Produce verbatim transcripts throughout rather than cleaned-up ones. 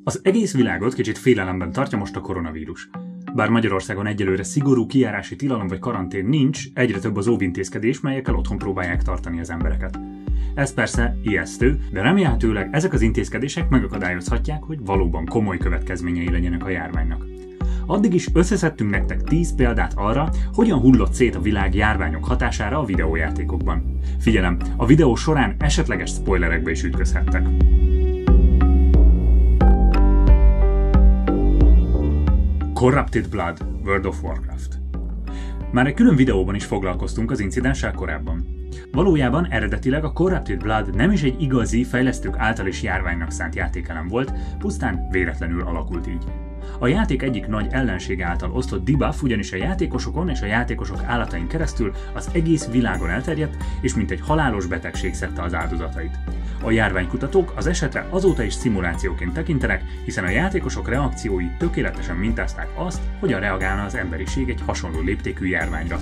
Az egész világot kicsit félelemben tartja most a koronavírus. Bár Magyarországon egyelőre szigorú kijárási tilalom vagy karantén nincs, egyre több az óvintézkedés, melyekkel otthon próbálják tartani az embereket. Ez persze ijesztő, de remélhetőleg ezek az intézkedések megakadályozhatják, hogy valóban komoly következményei legyenek a járványnak. Addig is összeszedtünk nektek tíz példát arra, hogyan hullott szét a világ járványok hatására a videójátékokban. Figyelem, a videó során esetleges spoilerekbe is ütközhettek. Corrupted Blood, World of Warcraft. Már egy külön videóban is foglalkoztunk az incidenssel korábban. Valójában eredetileg a Corrupted Blood nem is egy igazi, fejlesztők által is járványnak szánt játékelem volt, pusztán véletlenül alakult így. A játék egyik nagy ellensége által osztott debuff ugyanis a játékosokon és a játékosok állatain keresztül az egész világon elterjedt, és mint egy halálos betegség szedte az áldozatait. A járványkutatók az esetre azóta is szimulációként tekintenek, hiszen a játékosok reakciói tökéletesen mintázták azt, hogyan reagálna az emberiség egy hasonló léptékű járványra.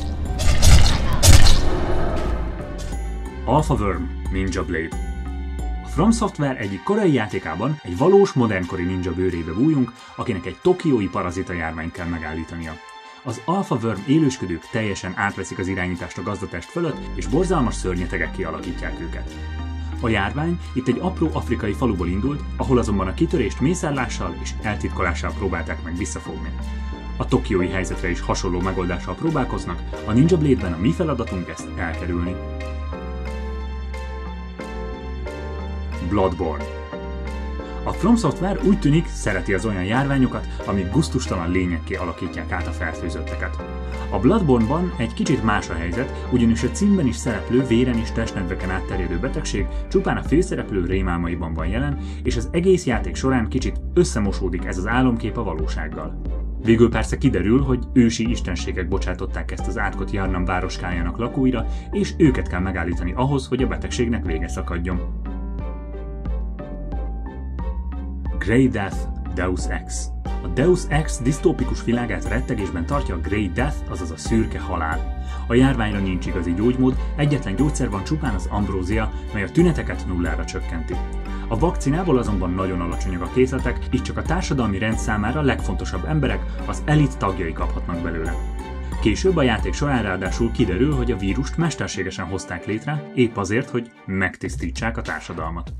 Alpha Worm Ninja Blade. A From Software egyik korai játékában egy valós modernkori ninja bőrébe bújunk, akinek egy tokiói parazita járványt kell megállítania. Az Alpha Worm élősködők teljesen átveszik az irányítást a gazdatest fölött, és borzalmas szörnyetegek kialakítják őket. A járvány itt egy apró afrikai faluból indult, ahol azonban a kitörést mészárlással és eltitkolással próbálták meg visszafogni. A tokiói helyzetre is hasonló megoldással próbálkoznak, a Ninja Blade-ben a mi feladatunk ezt elkerülni. Bloodborne. A From Software úgy tűnik szereti az olyan járványokat, amik gusztustalan lényekké alakítják át a fertőzötteket. A Bloodborne-ban egy kicsit más a helyzet, ugyanis a címben is szereplő véren és testnedveken átterjedő betegség csupán a főszereplő rémálmaiban van jelen, és az egész játék során kicsit összemosódik ez az álomkép a valósággal. Végül persze kiderül, hogy ősi istenségek bocsátották ezt az átkot Jarnam városkájának lakóira, és őket kell megállítani ahhoz, hogy a betegségnek vége szakadjon. Grey Death Deus Ex. A Deus Ex disztópikus világát rettegésben tartja a Grey Death, azaz a szürke halál. A járványra nincs igazi gyógymód, egyetlen gyógyszer van csupán az ambrózia, mely a tüneteket nullára csökkenti. A vakcinából azonban nagyon alacsonyak a készletek, így csak a társadalmi rend számára legfontosabb emberek, az elit tagjai kaphatnak belőle. Később a játék során ráadásul kiderül, hogy a vírust mesterségesen hozták létre, épp azért, hogy megtisztítsák a társadalmat.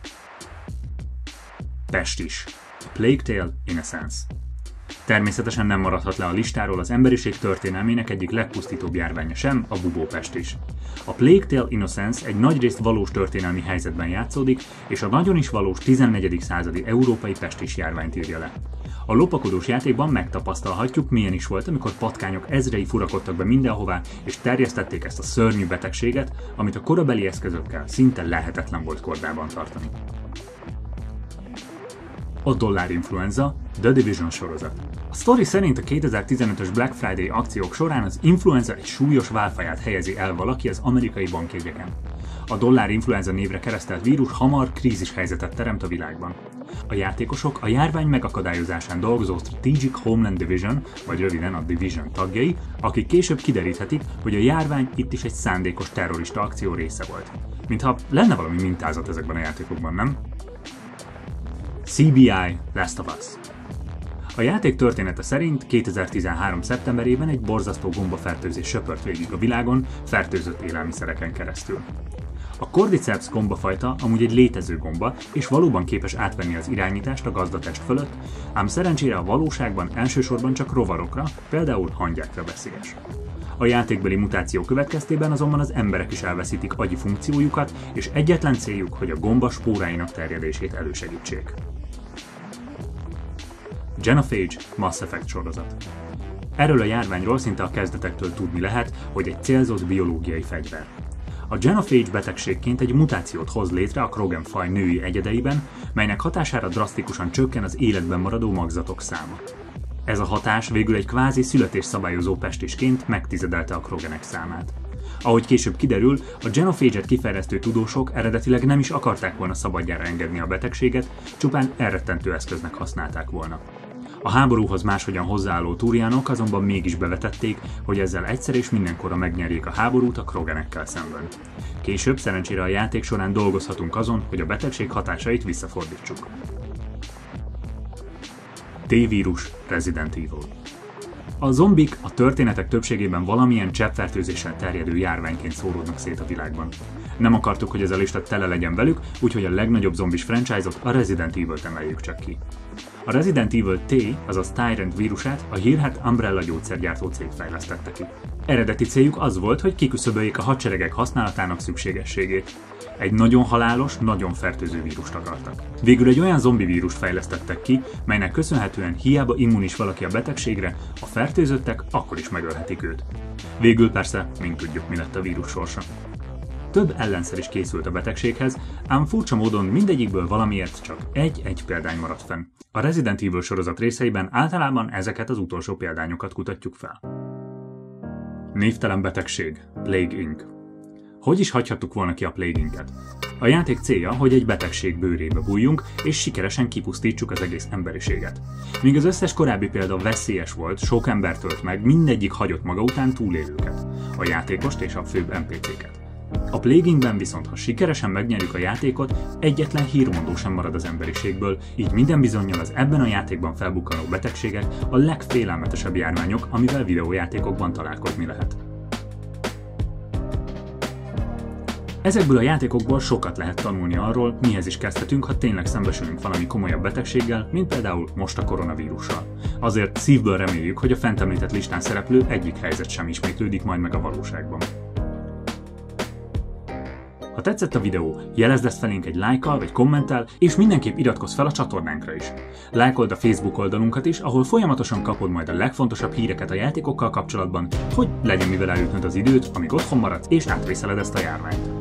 Pestis. A Plague Tale: Innocence. Természetesen nem maradhat le a listáról az emberiség történelmének egyik legpusztítóbb járványa sem, a bubópestis. A Plague Tale: Innocence egy nagyrészt valós történelmi helyzetben játszódik, és a nagyon is valós tizennegyedik századi európai pestis járványt írja le. A lopakodós játékban megtapasztalhatjuk, milyen is volt, amikor patkányok ezrei furakodtak be mindenhová, és terjesztették ezt a szörnyű betegséget, amit a korabeli eszközökkel szinte lehetetlen volt kordában tartani. A dollárinfluenza, The Division sorozat. A sztori szerint a kétezer-tizenötös Black Friday akciók során az influenza egy súlyos válfaját helyezi el valaki az amerikai bankjegyeken. A dollárinfluenza névre keresztelt vírus hamar krízishelyzetet teremt a világban. A játékosok a járvány megakadályozásán dolgozó Strategic Homeland Division, vagy röviden a Division tagjai, akik később kideríthetik, hogy a járvány itt is egy szándékos terrorista akció része volt. Mintha lenne valami mintázat ezekben a játékokban, nem? cé bé i Last of Us. A játék története szerint kétezer-tizenhárom. szeptemberében egy borzasztó gombafertőzés söpört végig a világon, fertőzött élelmiszereken keresztül. A Cordyceps gombafajta amúgy egy létező gomba, és valóban képes átvenni az irányítást a gazdatest fölött, ám szerencsére a valóságban elsősorban csak rovarokra, például hangyákra veszélyes. A játékbeli mutáció következtében azonban az emberek is elveszítik agyi funkciójukat, és egyetlen céljuk, hogy a gomba spóráinak terjedését elősegítsék. Genophage Mass Effect sorozat. Erről a járványról szinte a kezdetektől tudni lehet, hogy egy célzott biológiai fegyver. A Genophage betegségként egy mutációt hoz létre a Krogan faj női egyedeiben, melynek hatására drasztikusan csökken az életben maradó magzatok száma. Ez a hatás végül egy kvázi születésszabályozó pestisként megtizedelte a Kroganek számát. Ahogy később kiderül, a Genophage-et kifejlesztő tudósok eredetileg nem is akarták volna szabadjára engedni a betegséget, csupán elrettentő eszköznek használták volna. A háborúhoz máshogyan hozzáálló túriánok azonban mégis bevetették, hogy ezzel egyszer és mindenkorra megnyerjék a háborút a Kroganekkel szemben. Később szerencsére a játék során dolgozhatunk azon, hogy a betegség hatásait visszafordítsuk. T-vírus, Resident Evil. A zombik a történetek többségében valamilyen cseppfertőzéssel terjedő járványként szóródnak szét a világban. Nem akartuk, hogy ez a lista tele legyen velük, úgyhogy a legnagyobb zombis franchise-ot, a Resident Evil-t emeljük csak ki. A Resident Evil T, azaz Tyrant vírusát a hírhedt Umbrella gyógyszergyártó cég fejlesztette ki. Eredeti céljuk az volt, hogy kiküszöböljék a hadseregek használatának szükségességét. Egy nagyon halálos, nagyon fertőző vírust akartak. Végül egy olyan zombi vírust fejlesztettek ki, melynek köszönhetően hiába immunis valaki a betegségre, a fertőzöttek akkor is megölhetik őt. Végül persze, mind tudjuk, mi lett a vírus sorsa. Több ellenszer is készült a betegséghez, ám furcsa módon mindegyikből valamiért csak egy-egy példány maradt fenn. A Resident Evil sorozat részeiben általában ezeket az utolsó példányokat kutatjuk fel. Névtelen betegség, Plague incorporated. Hogy is hagyhattuk volna ki a Plague incorporated? A játék célja, hogy egy betegség bőrébe bújjunk, és sikeresen kipusztítsuk az egész emberiséget. Míg az összes korábbi példa veszélyes volt, sok embert ölt meg, mindegyik hagyott maga után túlélőket, a játékost és a főbb en pé cé-ket. A Plague incorporated viszont, ha sikeresen megnyerjük a játékot, egyetlen hírmondó sem marad az emberiségből, így minden bizonnyal az ebben a játékban felbukkanó betegségek a legfélelmetesebb járványok, amivel videójátékokban találkozni lehet. Ezekből a játékokból sokat lehet tanulni arról, mihez is kezdhetünk, ha tényleg szembesülünk valami komolyabb betegséggel, mint például most a koronavírussal. Azért szívből reméljük, hogy a fent említett listán szereplő egyik helyzet sem ismétlődik majd meg a valóságban. Ha tetszett a videó, jelezd ezt felénk egy lájkkal vagy kommenttel, és mindenképp iratkozz fel a csatornánkra is. Lájkold a Facebook oldalunkat is, ahol folyamatosan kapod majd a legfontosabb híreket a játékokkal kapcsolatban, hogy legyen mivel eljutnod az időt, amíg otthon maradsz és átvészeled ezt a járványt.